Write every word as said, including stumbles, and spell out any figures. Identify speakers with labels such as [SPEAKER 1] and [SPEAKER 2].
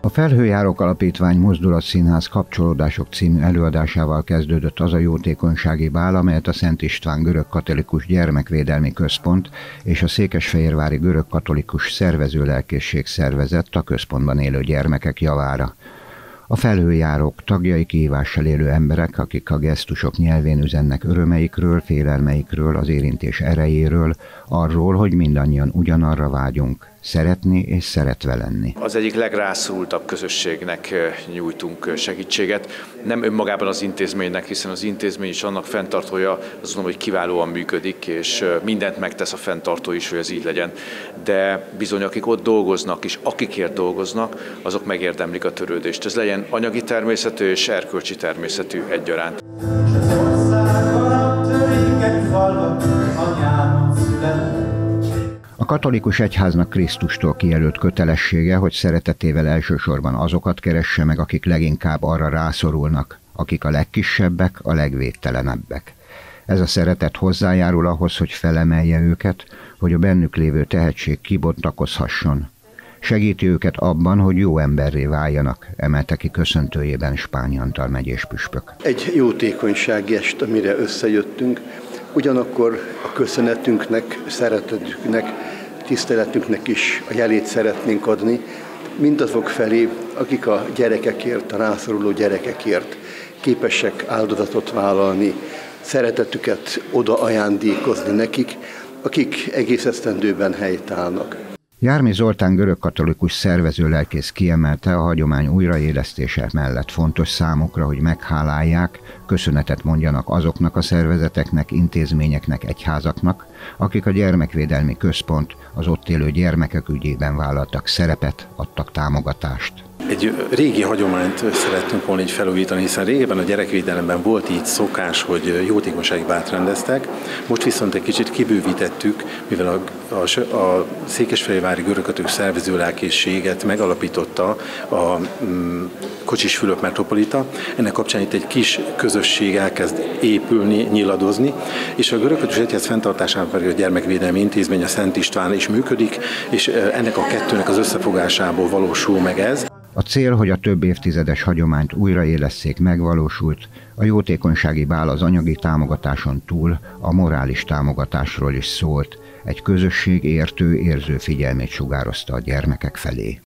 [SPEAKER 1] Felhőjárók Alapítvány Mozdulatszínház Kapcsolódások című előadásával kezdődött az a jótékonysági bál, amelyet a Szent István Görögkatolikus Gyermekvédelmi Központ és a Székesfehérvári Görögkatolikus Szervezőlelkészség szervezett a központban élő gyermekek javára. A felhőjárók tagjai kihívással élő emberek, akik a gesztusok nyelvén üzennek örömeikről, félelmeikről, az érintés erejéről, arról, hogy mindannyian ugyanarra vágyunk, szeretni és szeretve lenni.
[SPEAKER 2] Az egyik legrászorultabb közösségnek nyújtunk segítséget, nem önmagában az intézménynek, hiszen az intézmény is annak fenntartója, azt mondom, hogy kiválóan működik, és mindent megtesz a fenntartó is, hogy ez így legyen. De bizony, akik ott dolgoznak, és akikért dolgoznak, azok megérdemlik a törődést. Ez legyen anyagi természetű és erkölcsi természetű egyaránt.
[SPEAKER 1] A katolikus egyháznak Krisztustól kijelölt kötelessége, hogy szeretetével elsősorban azokat keresse meg, akik leginkább arra rászorulnak, akik a legkisebbek, a legvédtelenebbek. Ez a szeretet hozzájárul ahhoz, hogy felemelje őket, hogy a bennük lévő tehetség kibontakozhasson. Segíti őket abban, hogy jó emberré váljanak, emelte ki köszöntőjében Spányi Antal megyés püspök.
[SPEAKER 3] Egy jótékonysági est, amire összejöttünk, ugyanakkor a köszönetünknek, szeretetünknek, tiszteletünknek is a jelét szeretnénk adni, mindazok felé, akik a gyerekekért, a rászoruló gyerekekért képesek áldozatot vállalni, szeretetüket oda ajándékozni nekik, akik egész esztendőben helytállnak.
[SPEAKER 1] Jármi Zoltán görögkatolikus szervezőlelkész kiemelte, a hagyomány újraélesztése mellett fontos számukra, hogy meghálálják, köszönetet mondjanak azoknak a szervezeteknek, intézményeknek, egyházaknak, akik a Gyermekvédelmi Központ, az ott élő gyermekek ügyében vállaltak szerepet, adtak támogatást.
[SPEAKER 4] Egy régi hagyományt szerettünk volna így felújítani, hiszen régebben a gyerekvédelemben volt így szokás, hogy jótékonysági bált rendeztek. Most viszont egy kicsit kibővítettük, mivel a, a, a Székesfehérvári Görögkatolikus Szervezőlelkészséget megalapította a mm, Kocsisfülöp metropolita. Ennek kapcsán itt egy kis közösség elkezd épülni, nyiladozni, és a Görögkatolikus Egyház fenntartásában pedig a Gyermekvédelmi Intézmény, a Szent István is működik, és ennek a kettőnek az összefogásából valósul meg ez.
[SPEAKER 1] A cél, hogy a több évtizedes hagyományt újraélesszék, megvalósult, a jótékonysági bál az anyagi támogatáson túl a morális támogatásról is szólt, egy közösség értő, érző figyelmét sugározta a gyermekek felé.